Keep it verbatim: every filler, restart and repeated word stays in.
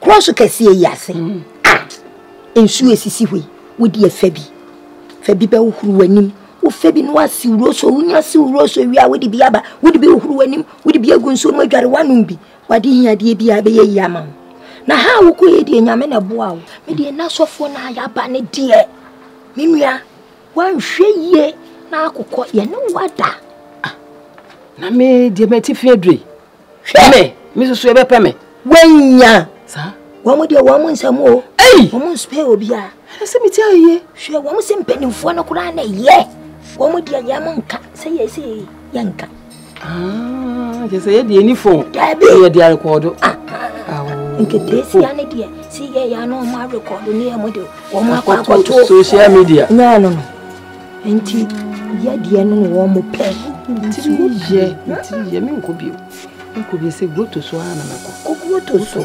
cross kesi e yase ah ensu esisi hwe wodi afabi fabi be uhuru wanim wo fabi no asi uroso unya si uroso wi a wodi biaba wodi be uhuru wanim wodi bi agunso no adware wanum bi wade hia de bi abe ye yama na ha wo ko ye de nyame na boa wo me de na sofo na ya ba ne de menua wan hwe ye na akokọ ye ne wada na me de meti fedre hwe me me so so e be pa me wanya sa wo mo de wo mo nsam o ei wo mo spe obi a se meti aye hwe wo mo se mpanimfo no kura na ye wo mo de ya mo nka se ye se yanka ah je se ye de ni phone dabi ye de record ah nke desi ya ne de si ye ya no ma record ni e mo de wo mo akwa to social media no no no enti ya de no wo mo pe enti ye enti ye me nko bi nko bi se go to so ana na ko go to so